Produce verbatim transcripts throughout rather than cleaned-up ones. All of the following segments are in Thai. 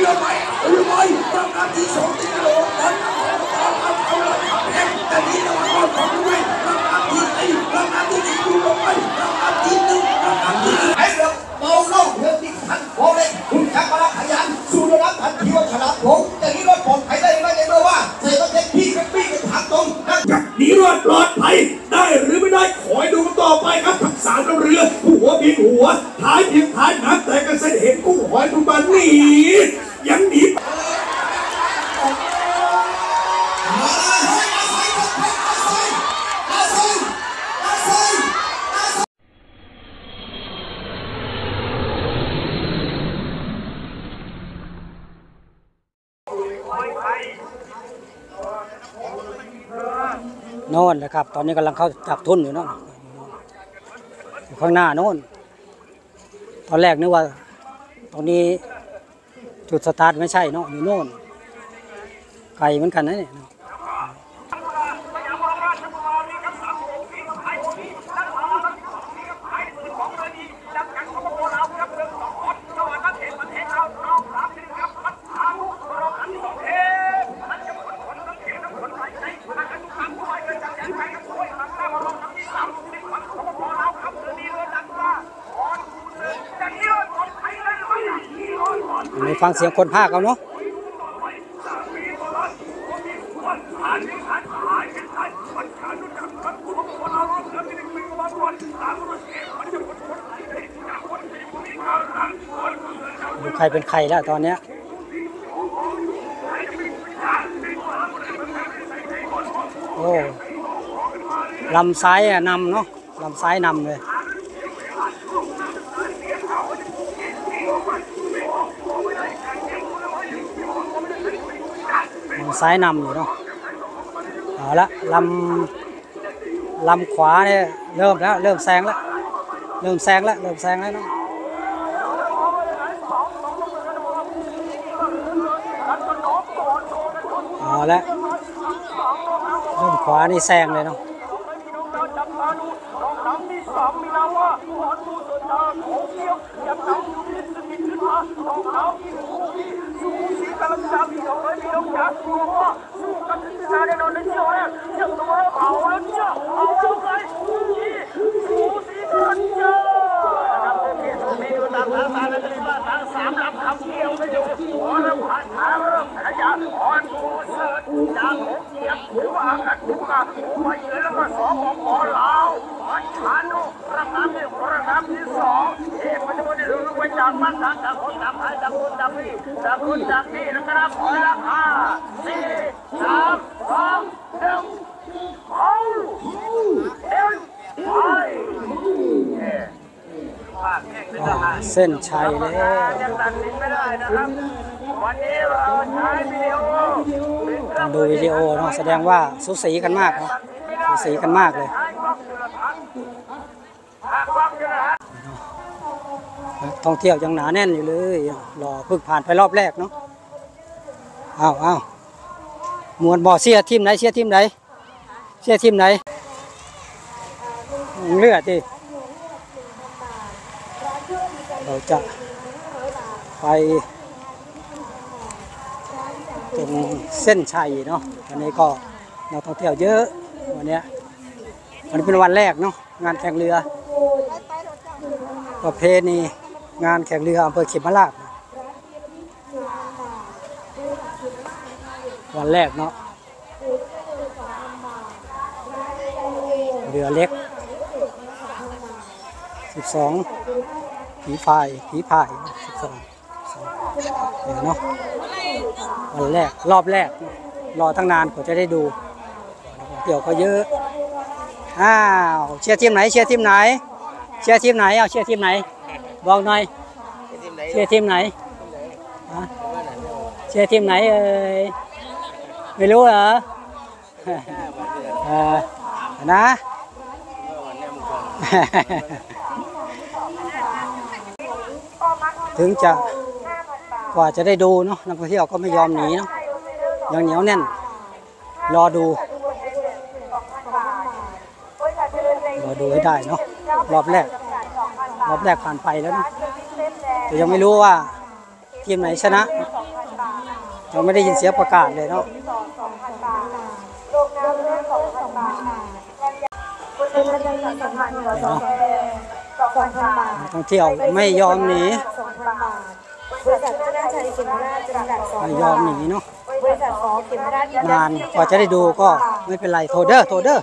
รือไม่หรือไม่ต้องการที่สองตีกระโดดบอลเอาเอาเอาเลยเอ็มแต่นี่เราเอาของด้วยต้องการที่สี่ต้องการที่สี่ดูลงไปต้องการที่หนึ่งต้องการที่ไอ้เด็กเมาเหล้าเพื่อนที่ขันโบเล่คุณแค่มาขยันสู้ระดับทันทีว่าฉลาดผมแต่นี่เราปลอดภัยได้ไหมในเมื่อว่าเศรษฐกิจพี่กับพี่กับทางตรงนั่นจากนี้รอดปลอดภัยได้หรือไม่ได้ขอให้ดูต่อไปครับทั้งสามเรือหัวพิงหัวท้ายพิงท้ายน้ำแต่กระเซ็นเห็นกุ้งหอยทุกบ้านหนียังหนีโน่นนะครับตอนนี้กำลังเข้าจับทุ่นอยู่เนาะอยู่ข้างหน้าโน่นตอนแรกนึกว่าตรงนี้จุดสตาร์ทไม่ใช่เนาะอยู่โน่นไกลเหมือนกันนะเนี่ยไปฟังเสียงคนภาคเอาเนาะดูใครเป็นใครแล้วตอนเนี้ยโอ้ลำซ้ายนำเนาะลำซ้ายนำเลยซ้ายนำอยู่เนาะเอาละลำลำขวาเนี่ยเริ่มแล้วเริ่มแซงแล้วเริ่มแซงแล้วเริ่มแซงแล้วเนาะเอาละเริ่มขวานี่แซงเลยเนาะสามลำคำเดียวไม่อยู่หัวเริ่มผ่านขาเริ่มขยันอ่อนผู้เสิร์ชจากหกเกียบถือว่าอากาศถูกมาไปเยอะแล้วก็สองของหมอลาวมันชานุระงับที่ระงับที่สองเอ๊ะมันจะไม่ได้รู้ไปจากมันจากจากคนจากใครจากคนจากพี่จากคนจากนี่นะครับขอละห้าสี่สามสองหนึ่งเอาเดินไปเส้นชัยเลยต้องดูวิดีโอเนาะแสดงว่าสูสีกันมากเนาะสูสีกันมากเลยท่องเที่ยวยังหนาแน่นอยู่เลยรอเพิ่งผ่านไปรอบแรกเนาะอ้าวอ้าวมวนบ่อเชียร์ทีมไหนเชียร์ทีมไหนเชียร์ทีมไหนเลือดดิเราจะไปตรงเส้นชัยเนาะวันนี้ก็นักท่องเที่ยวเยอะวันนี้วันนี้เป็นวันแรกเนาะงานแข่งเรือประเพณีงานแข่งเรืออำเภอเขมราชวันแรกเนาะเรือเล็กสิบสองผีพายผีพายสิบสองเดี๋ยวเนาะวันแรกรอบแรกรอตั้งนานกว่าจะได้ดูเดี๋ยวก็เยอะอ้าวเชียร์ทีมไหนเชียร์ทีมไหนเชียร์ทีมไหนเอาเชียร์ทีมไหนบอกหน่อยเชียร์ทีมไหนเชียร์ทีมไหนเอ่ยไม่รู้เหรอเออนะถึงจะกว่าจะได้ดูเนาะนักท่องเที่ยวก็ไม่ยอมหนีเนาะยังเหนียวแน่นรอดูรอดูให้ได้เนาะรอบแรกรอบแรกผ่านไปแล้วเนาะแต่ยังไม่รู้ว่าทีมไหนชนะเราไม่ได้ยินเสียงประกาศเลยเนาะท่องเที่ยวไม่ยอมหนีไม่ยอมหนีเนาะนานกว่าจะได้ดูก็ไม่เป็นไรโทเดอร์โทเดอร์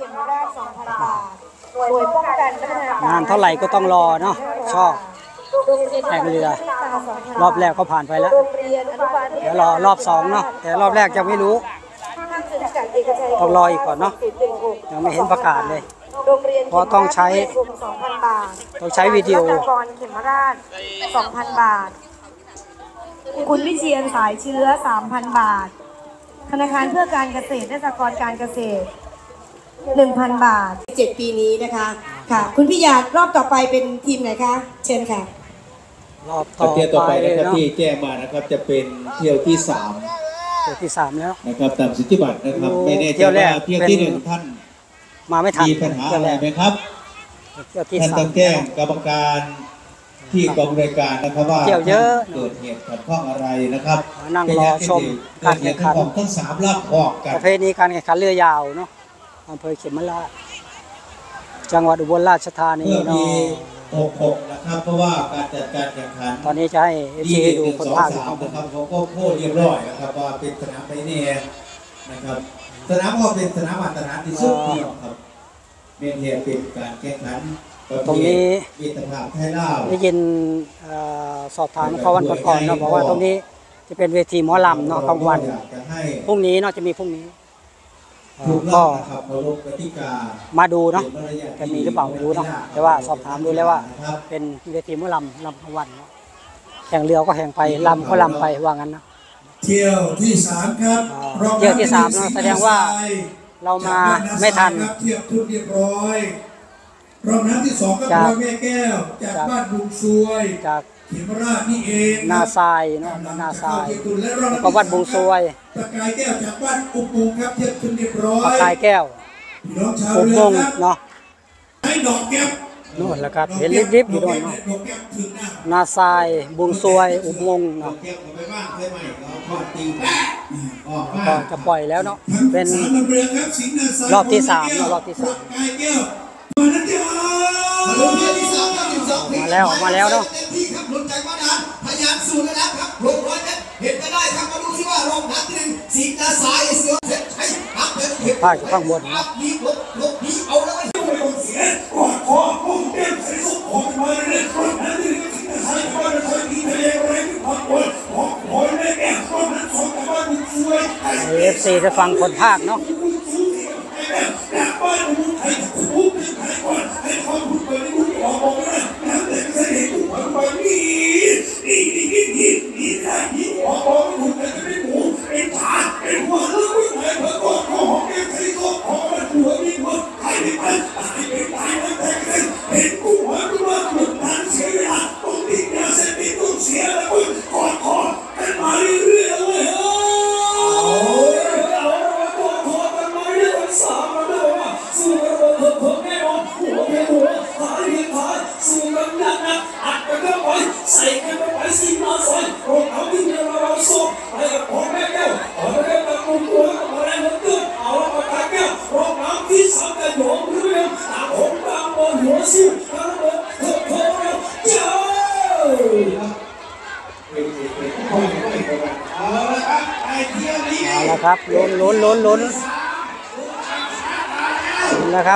นานเท่าไหร่ก็ต้องรอเนาะชอบแข่งเรือรอบแรกก็ผ่านไปแล้วเดี๋ยวรอรอบสองเนาะแต่รอบแรกยังไม่รู้ต้องรออีกก่อนเนาะยังไม่เห็นประกาศเลยเพราะต้องใช้ต้องใช้วิดีโอเข็มราช สองพัน บาท คุณวิเชียนสายเชื้อ สามพัน บาท ธนาคารเพื่อการเกษตรและสหกรณ์การเกษตร หนึ่งพัน บาทเจ็ดปีนี้นะคะค่ะคุณพี่หยาดรอบต่อไปเป็นทีมไหนคะเชิญค่ะรอบต่อเที่ยวต่อไปไปนะครับเนาะที่แจ้งมานะครับจะเป็นเที่ยวที่สามเที่ยวที่สามแล้วนะครับตามสิทธิบัตรนะครับไม่แน่ใจเที่ยวแรกว่าเที่ยวที่หนึ่งท่านมาไม่ทันมีปัญหาเที่ยวอะไรแรกไหมครับเที่ยวที่ท่านสาต้มองแจ้งกรรมการที่กองบริการนะครับว่าเที่ยวเยอะเกิดเหตุขัดข้องอะไรนะครับมานั่งรอชมการแข่งขันเกิดเหตุทั้งสามรอบออกกันประเพณีการแข่งขันเรือยาวเนาะอำเภอเขมราชจังหวัดอุบลราชธานีเมื่อเนาะปีหกหกนะครับเพราะว่าการจัดการแข่งขันตอนนี้จะให้เอฟซีดูคนภาคอยู่สาข้าม งบนนะครับเขาก็พูดเรียบร้อยนะครับว่าเป็นสนามไปเนียนะครับสนามก็เป็นสนามมาตรฐานที่สุดที่ครับเมียนเทียเป็นการแข่งขันประเภทมิตรภาพไทยลาวได้ยินเอ่อสอบถามเขาวันก่อนๆเนาะบอกว่าตรงนี้จะเป็นเวทีหมอลำเนาะกลางวันพรุ่งนี้เนาะจะมีพรุ่งนี้เอ่ถูอกต้ก็องนะครับเคารพกติกามาดูเนาะจะมีหรือเปล่าไม่รู้เนาะแต่ว่าสอบถามดูแล้วว่าเป็นเวทีหมอลำลำกลางวันเนาะแข่งเรือก็แข่งไปลำก็ลำไปว่างั้นนะเที่ยวที่สามครับอ่าเที่ยวที่สามเนอะแสดงว่าเรามาไม่ทันเทียบทุนเรียบร้อยรอบน้ำที่สองก็จากพระแม่แก้วจากบ้านบุงซวยจากเขมราชนี่เองนาทรายเนาะนาทรายแล้วก็วัดบงซวยตะกายแก้วจากบ้านอุบมุงครับเทียบทุนเรียบร้อปากยกายแก้วพี่น้องชาวปุกเรืมอง ครับเนาะให้ดอกแก้วโน่นแหละครับเห็นริบๆอยู่โน่นเนาะดอกแก้วถึงหน้านาทรายบุงซวยอุกมงเนาะเก็บเอาไปบ้างใช่ไหมเราก็ตีแปะออกมาก็จะปล่อยแล้วเนาะเป็นสามลำเรือครับสิงห์นาทายรอบที่สามเนอะรอบที่สามปกายแก้วมานะจ๊ะมาลุ้นเที่ยวที่สามครับสิบสองมาแล้วมาแล้วเนาะเต็มที่ครับลุ้นใจมานานพยายามสู้แล้วนะครับลงร้อยเมตรเห็นไม่ได้ครับมาดูที่ว่ารอบนัดที่หนึ่งสิงห์นาสายเสือเพชรชัยหักเป็นเห็นภาคอยู่ข้างบนครับมีลบลบนี้เอาแล้วไม่ต้องเสียกอดคอพุ่งเต้นใส่สุขของมาเลยรถนั้นนี่สิงห์นาทายบ้านนาทายที่ทะเลอะไรที่พักวันขอขอแม่แก้วรถนั้นสองกับบ้านบุญช่วยเอฟซีจะฟังคนภาคเนาะจากบ้านบุญไทยผู้เป็นไทยก่อนให้ความพูดเปิดให้พูดออกบอกนะน้ำแต่เสด็จทุกคนไปนี่นี่นี่นี่นี่นี่ได้นี่ออกบอกไม่ถูกแต่จะไม่หมูเป็นฐานเป็นหัวเรื่องไม่ไหวเพื่อก่อนขอหอมแก้มใส่ตัวขอมันหัวมีหัวใครไม่ไปตายเป็นตายมันแตกเลยเห็นกูหัวกูว่าหลุดทางเสียเวลาต้องติดยาเสพติดต้องเสียแล้วมึงกอดคอกันมาเรื่อยๆเลยเออเอากอดคอกันมาเรื่อยๆสามมาเลยว่าสู้กันเถอะเถอะแน่นอนหัวเป็นหัวหายเป็นหายสู้กันหนักหนักอัดกันเข้าไปใส่กันเข้าไปสิมาใส่รองเท้าที่เราเราส่งไปกับพ่อแม่แก้วพ่อแม่แก้วกับมุมตัวกับอะไรเหมือนเดิมเอาละปากแก้วรองเท้าที่สามกันโยงเรื่องต่างของต่างบนหัวสู้ทั้งหมดเถอะเถอะแล้วเจ้าเอาละครับไอ้เที่ยวนี้เอาละครับลุ้นลุ้นลุ้นลุ้นนะครับ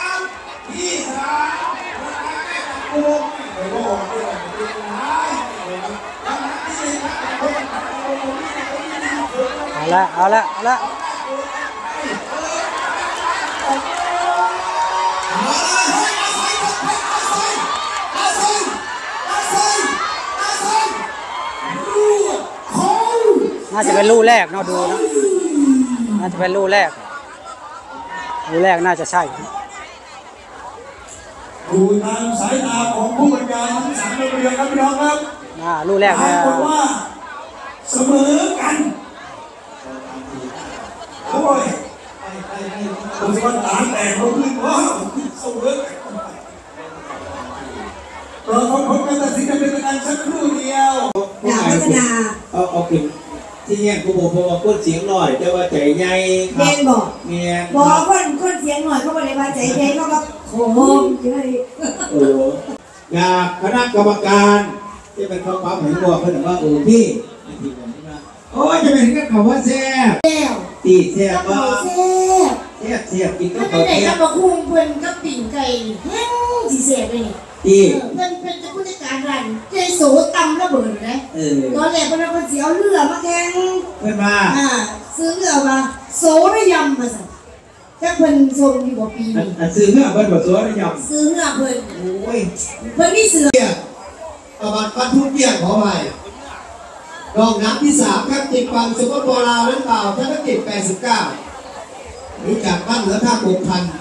เอาละเอาละเอาละน่าจะเป็นลู่แรกเนาะดูนะน่าจะเป็นลู่แรกลู่แรกน่าจะใช่ดูตามสายตาของผู้บรรยายทั้งสามเรือครับพี่น้องครับอ่าลู่แรกปราเนี่ยกฏว่าเสมอกันโอ้ยผมจะมาตาแตกเราขึ้นว่าเสมอกันเราพบกันตัดสินกันเป็นการสักครู่เดียวดาวพัฒนาเอาเอาขึ้นที่แย่งกูบอกเพราะว่าคนเสียงหน่อยแต่ว่าใจใหญ่คเมรับนบอกเมียนบอกคนคนเสียงหน่อยเขาบอกเลยว่าใจเย็นเขาก็โค้งเยอะโอ้อยากคณะกรรมการที่เป็นข้อความเห็นบอกเพื่อนว่าโอ้พี่ที่ผมนะโอ้ยจะเป็นกันคำว่าแซ่บแล้วตีแซ่บก็ว่าเขาแซ่บแซ่บแซ่บกินก็มันเขาเป็นไหนแซ่กับบ ะคุ้งเพิ่นกับปิ่งไก่แห้งสีเสียไปนี่ตีเพิ่นเพิ่นจะผู้จัดการร้านใจโสตำระเบิดนะเออตอนแรกเพิ่นเอาเพิ่นสิเอาเรือมาแข่งเพื่อนมาอ่าซื้อเรือมาโสระยำมาสั่นแต่เพิ่นส่งอยู่บ่ปีอันนี้อันซื้อเนื้อเพื่อนบอกสัวได้ยังซื้อเรือเพิ่นโอ้ยเพิ่นมีเสือประมาณปันทุกเกียรขอไปรองน้ำที่สามครับติดฟังสุภาพลาวนั้นเปล่าธนกิจแปดสิบเก้ารู้จักบ้านเหนือท่าโกพัน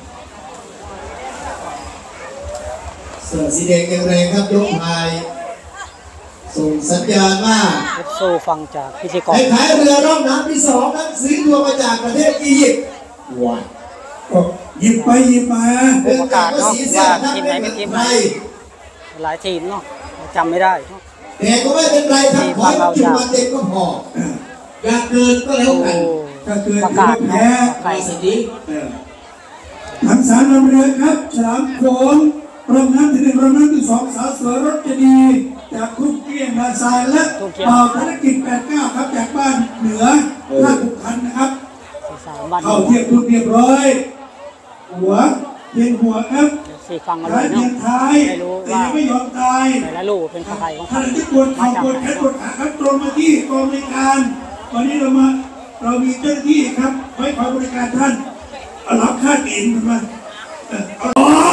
เสือสีแดงแรงครับยกพายส่งสัญญาณว่าเอฟโซฟังจากพิธีกรในท้ายเรือร่องน้ำที่สองนั้นซื้อตัวมาจากประเทศอียิปต์ว้าวก็หยิบไปหยิบมาผู้ประกาศเนาะว่าทีมไหนเป็นทีมไหนหลายทีมเนาะจำไม่ได้เนาะแต่ก็ไม่เป็นไรครับขอให้จุดวันเด็กก็พออย่าเกินก็แล้วกันถ้าเกิดประกาศแพ้ใครสติทั้งสารลำเรือครับฉลามโขงรองน้ำที่หนึ่งรองน้ำที่สองสาวสวยรถจะดีจากคุกเกี้ยงนาซายและเป่าธนกิจแปดเก้าครับจากบ้านเหนือท่าขุนพันนะครับสามบ้านเข้าเทียบทุกเรียบร้อยหัวเทียนหัวครับสี่ฟังกันเลท้ายยเทีเนาะยนท้ายไม่รู้แต่ว่ายังไม่ยอมตายแต่ละลูกเป็นใครของขณะที่ปวดเข่าปวดแขนปวดขาครับตรงมาที่กองบริการวันนี้เรามาเรามีเจ้าหน้าที่ครับไว้คอยบริการท่านเอารับค่าเกณฑ์มาเออเอา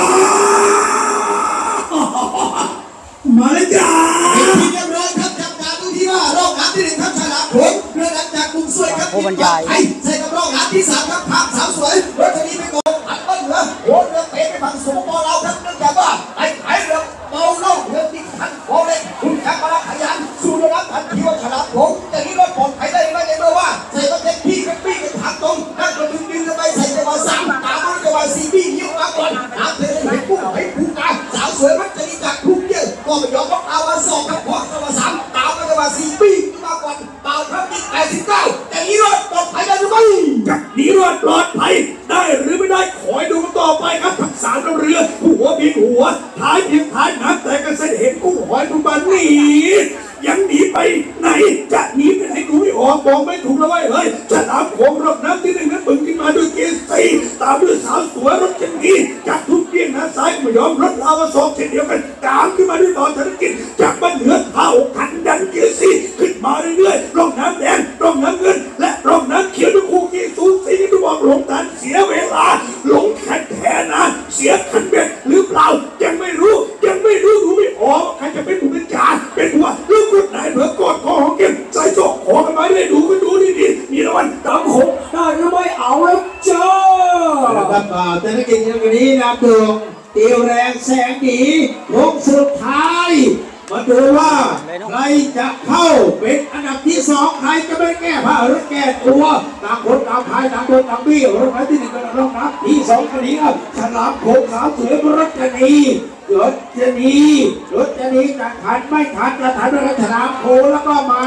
มาเลยจ้าเป็นที่เรียบร้อยครับจับตาดูที่ว่ารอบน้ำที่หนึ่งครับฉลามโขงเรือหลังจากกรุงสวยครับไอ้ใส่กับรอบน้ำที่สามครับภาพสาวสวยรถคันนี้ไปโกงหันต้นเหนือโหเรือเตะไปฝั่งสปปลาวครับเนื่องจากว่าไอ้ไอ้เรือเมาเล่าเรือติดพันโคเล็กคุณจักรมาขยันสู่ระดับทันทีว่าฉลามโขงแต่นี้รถปลอดภัยได้ไหมในเมื่อว่าใส่รถเต็มที่กับปี้กับทางตรงนั่งกระดึงดึงกันไปใส่จังหวะสามตามด้วยจังหวะสี่บี้ยิ้มมาก่อนน้ำเธอเห็นปุ๊บเห็นผู้กาสาวสวยมันจะมีจากทุกเยอะก็ไม่ยอมรับเอาวันสองครับเพราะจังหวะสามตามด้วยจังหวะสี่บี้มาก่อนเป่าครับที่แปดสิบเก้าแต่นี้รถปลอดภัยได้หรือไม่จะหนีรอดปลอดภัยได้หรือไม่ได้ขอให้ดูกันต่อไปครับทั้งสามลำเรือหัวเพียงหัวท้ายเพียงท้ายน้ำแต่กระเซ็นเห็นกุ้งหอยทุกบันหนียังหนีไปไหนจะหนีไปไหนดูไม่ออกบอกไม่ถูกแล้วเว้ยเฮ้ยฉลามโขงรอบน้ำที่หนึ่งนั้นบึงขึ้นมาด้วยเกียร์สี่ตามด้วยสาวสวยรถจักรยานจากทุกเกียร์นะซ้ายไม่ยอมรถลาวาสองเช่นเดียวกันตามขึ้นมาด้วยต่อธนกิจจากบ้านเหนือเท่าขันดันเกียร์สี่ขึ้นมาเรื่อยๆร่องน้ำแดงร่องน้ำเงินและร่องน้ำเขียวด้วยคู่กี้สูสีกันทุกบอกหลงทันเสียเวลาหลงแข่งแทนนะเสียคันเบ็ดหรือเปล่ายังไม่รู้ยังไม่รู้ดูไม่ออกใครจะเป็นผู้เป็นจ่าเป็นหัวลูกกดไหนเผื่อกดคอของเก็บใส่โซ่ขอกันมาเลยดูกันดูดีๆมีรางวัลตามหกได้หรือไม่เอาแล้วจ้าแล้วก็ต่อธนกิจวันนี้นำดวงเตียวแรงแสงดีวงสุดท้ายมาดูว่าใครจะเข้าเป็นอันดับที่สองใครจะไม่แก้ผ้าหรือแก้ตัวต่างคนต่างพายต่างคนต่างบี้รถไฟที่หนึ่งกับรถน้ำที่สองคันนี้ครับฉลามโขงสาวสวยรถจะนีรถจะนีรถจะนีจะทันไม่ทันจะทันด้วยฉลามโขงแล้วก็มา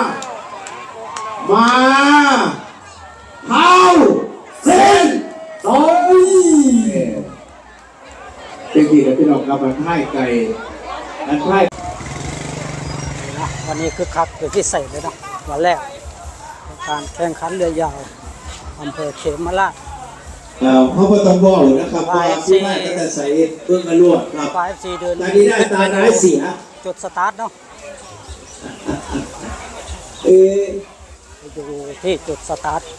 มาเข้าเส้นตรงจริงๆแล้วพี่น้องครับมันให้ไก่มันให้นะวันนี้คือคักเป็นพิเศษเลยเนาะวันแรกการแข่งขันเรือยาวอำเภอเขมราชเราเขาก็ต้องบอกนะครับว่าผู้ให้ก็จะใส่เพื่องกระลวดครับฝ่ายเอฟซีเดินตาดีได้ตาได้เสียจุดสตาร์ทเนาะเออไปดูที่จุดสตาร์ท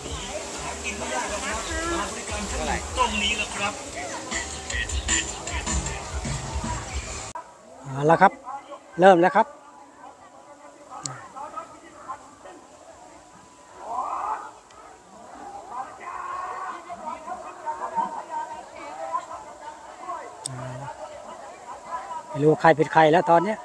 เอาละครับเริ่มแล้วครับไม่รู้ใครเป็นใครแล้วตอนนี้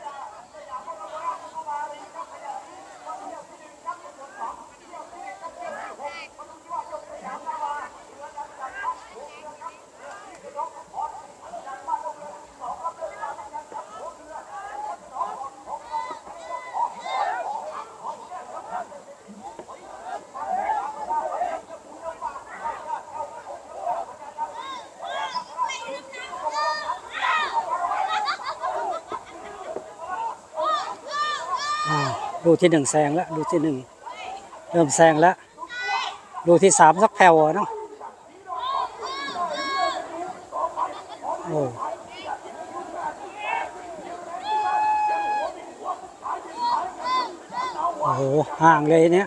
ลูกที่หนึ่งแซงแล้วลูกที่หนึ่งเริ่มแซงแล้วลูกที่สามสักแผ่วเนาะโอ้โอ้โหห่างเลยเนี่ย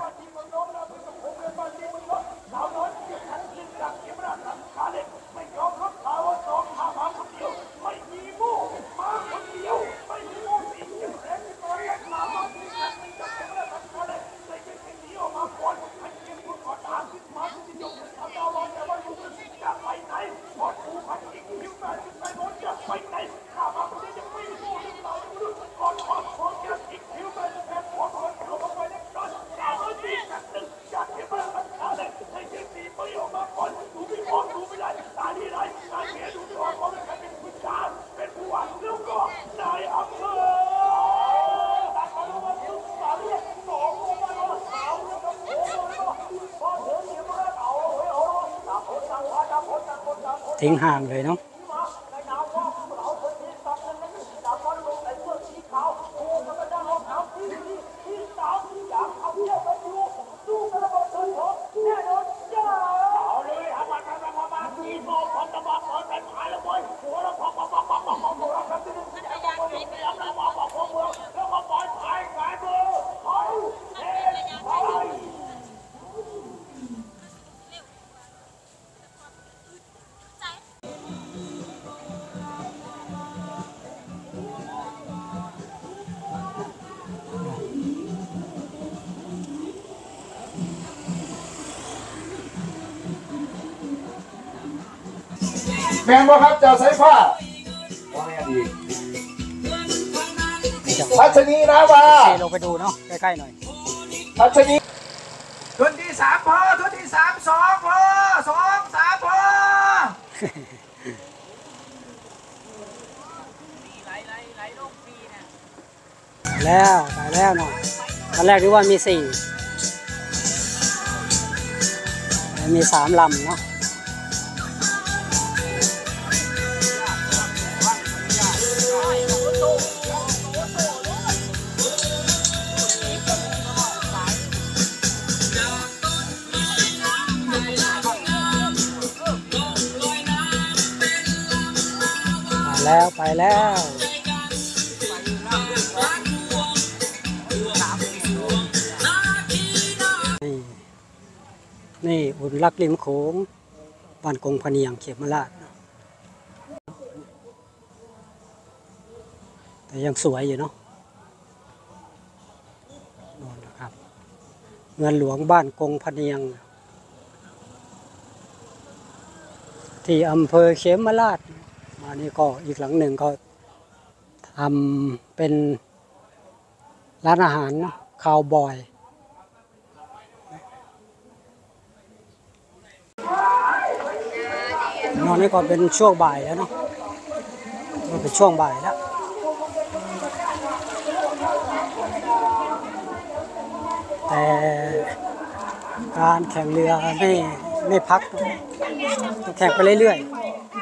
ทิ้งห่างเลยเนาะแมนบ่ครับเจ้าสายฟ้าว่าไงดีพัชนีนะว่าลงไปดูเนาะใกล้ๆหน่อยพัชนีทุนที่สามพอทุนที่สามสองพอสองสามพอแล้วไปแล้วเนาะตอนแรกนึกว่ามีสี่มีสามลำเนาะแล้วไปแล้วนี่นี่อุ่นรักริมโขงบ้านกงพะเนียงเขมราชแต่ยังสวยอยู่เนาะนอนนะครับเมืองหลวงบ้านกงพะเนียงที่อำเภอเขมราชมานี่ก็อีกหลังหนึ่งก็ทำเป็นร้านอาหารเนาะคาวบอยนอนนี่ก็เป็นช่วงบ่ายแล้วเนาะก็เป็นช่วงบ่ายแล้วแต่การแข่งเรือไม่ไม่พักแข่งไปเรื่อยๆ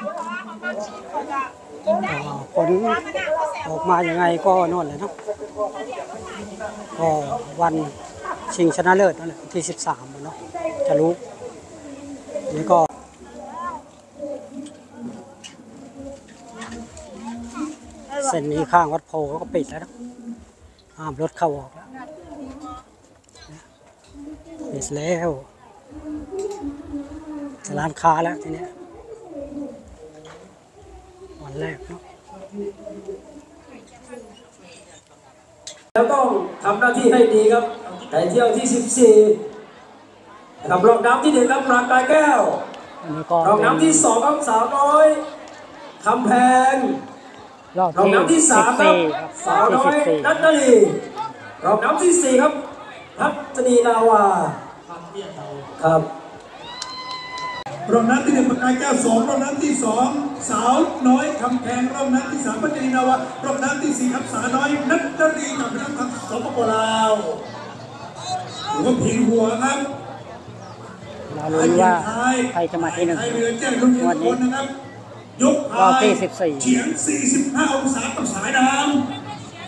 ผลออกมาอย่างไงก็นอนเลยเนาะก็วันชิงชนะเลิศนั่นแหละที่สิบสามเนาะจะรู้นี่ก็เส้นนี้ข้างวัดโพเขาก็ปิดแล้วนะห้ามรถเข้าออกแล้วปิดแล้วร้านค้าแล้วทีนี้วันแรกเนาะแล้วต้องทำหน้าที่ให้ดีครับในเที่ยวที่สิบสี่นะครับรองน้ำที่หนึ่งครับปรากายแก้วรองน้ำที่สองครับสาวน้อยคำแพงรองน้ำที่สามครับสาวน้อยนัทนาลีรองน้ำที่สี่ครับพัชนีนาวาครับรองน้ำที่หนึ่งปากายแก้วสองรองน้ำที่สองสาวน้อยคำแพงรองน้ำที่สามพัชนีนาวารองน้ำที่สี่ครับสาวน้อยนัทนาลีจากประเทศทางสปปลาวหรือว่าผิงหัวครับเรารู้ว่าใครจะมาที่หนึ่งวันนี้ยกพายที่สิบสี่เฉียงสี่สิบห้าองศากับสายน้ำ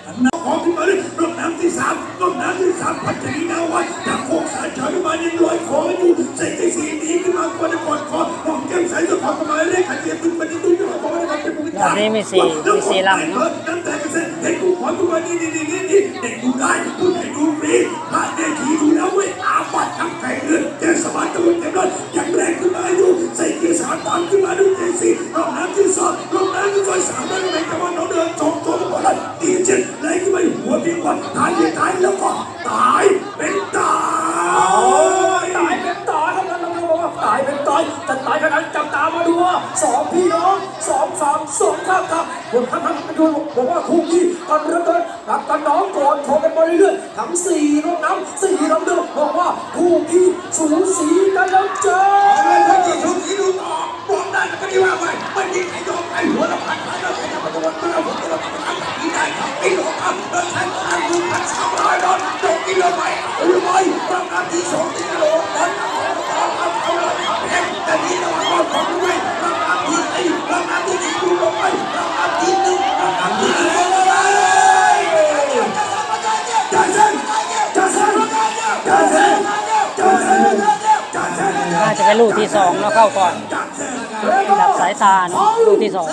น้ำของขึ้นมาเลยร่องน้ำที่สามร่องน้ำที่สามพัชรีนาวัดจากโคกสารชาวบ้านยังลอยคออยู่เศษที่สี่นี้ขึ้นมากว่าจะกอดคอมองแก้มใสจะขอเข้ามาเรียกขันเทียมตุ้นปฏิตุ้นจะขอเข้ามาเป็นผู้จัดการมีสี่มีสี่ลำเนาะน้ำแต่กระเซ็นเด็กกูขอตัวนี่นี่นี่นี่นี่เด็กดูได้พูดให้ดูฟรีพระเด็กขี่ดูแล้วเว้ยอาบัดทั้งไก่เลือดแกสบายตัวเต็มเลยยังแรงขึ้นมาอยู่ใส่เกียร์สามตามขึ้นมาดูเจสี่ร่องน้ำที่สองร่องน้ำที่ซอยสามนั่นเป็นกำลังน้องเดินจงตัวมาหมดเลยตีเจ็ดไหลขึ้นมาหัวเพียงวันตายยังตายแล้วก็ตายเป็นตายตายเป็นตายครับท่านผู้ชมว่าตายเป็นตายจะตายขนาดจับตามาดูว่าสองพี่น้องสองสามสองข้ามครับคนท่านท่านดูบอกว่าคู่นี้กันเริ่มต้นรับกันน้องก่อนโทรกันมาเรื่อยๆทั้งสี่รถน้ำสี่ลำเดิมบอกว่าคู่ที่สูสีกันแล้วจ้าอะไรที่สูสีดูต่อบอกได้ก็ดีว่าไปไม่ยิงไอ้ยอมไอ้หัวละพันไอ้เราใครจะมาโดนมาเราผมจะมาทำอะไรได้ครับไอ้หลงครับเดินทางทางดูพันสามร้อยดอลจบกิโลไปเอาไปประกาศที่สองกิโลบอลเอาเอาเอาเลยแข่งแต่นี้เราเอาของด้วยประกาศที่ไอ้ประกาศที่สี่ดูลงไปประกาศที่หนึ่งประกาศที่หนึ่งจ่าเซนจ่าเซนจ่าเซนจ่าเซนน่าจะเป็นลูกที่สองแล้วเข้าก่อนดับสายตาเนาะลูกที่สอง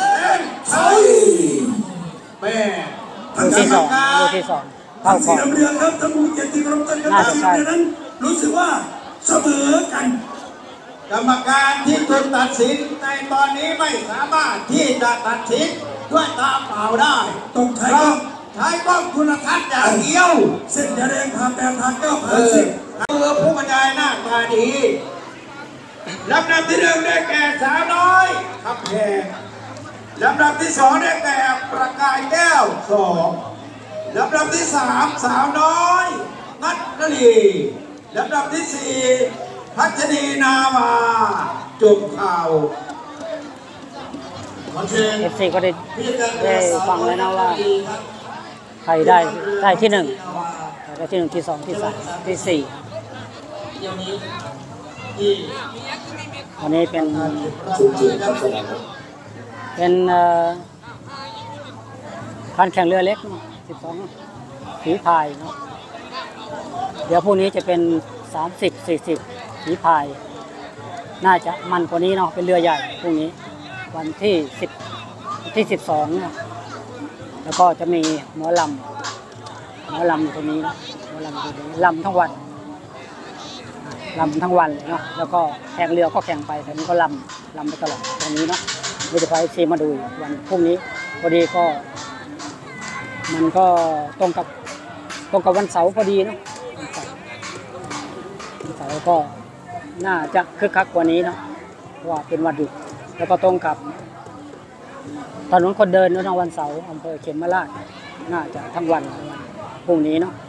ลูกที่สองลูกที่สองเข้าก่อนน่าจะใช่รู้สึกว่าเสมอกันกรรมการที่ถูกตัดสินในตอนนี้ไม่สามารถที่จะตัดสินด้วยตาเปล่าได้ต้องใช้กล้องใช้กล้องคุณทัศน์อย่างเดียวเส้นจะแดงผ่านแปดผ่านเก้าผ่านสิบเพื่อผู้บรรยายหน้าตาดีลำดับที่หนึ่งได้แก่สาวน้อยคำแพงลำดับที่สองได้แก่ประกายแก้วสองลำดับที่สามสาวน้อยนัทนลีลำดับที่สี่พัชรีนาวาจุ่มข่าวเอฟซีก็ได้ได้ฟังแล้วนะว่าใครได้ได้ที่หนึ่งได้ที่หนึ่งที่สองที่สามที่สี่วันนี้เป็นเป็นการแข่งเรือเล็กสิบสองฝีพายเนาะเดี๋ยวพรุ่งนี้จะเป็นสามสิบสี่สิบฝีพายน่าจะมันกว่านี้เนาะเป็นเรือใหญ่พรุ่งนี้วันที่สิบที่สิบสองเนี่ยแล้วก็จะมีหมอลำหมอลำตรงนี้นะหมอลำตรงนี้ลำทั้งวันลำทั้งวันเลยเนาะแล้วก็แข่งเรือก็แข่งไปแต่นี้ก็ลำลำไปตลอดตรงนี้เนาะมีแต่ไปซีมาดูวันพรุ่งนี้พอดีก็มันก็ตรงกับตรงกับวันเสาร์พอดีเนาะวันเสาร์ก็น่าจะคึกคักกว่านี้เนาะว่าเป็นวันหยุดแล้วก็ตรงกับถนนคนเดินเนาะวันเสาร์อำเภอเขมราชน่าจะทั้งวันพรุ่งนี้เนาะ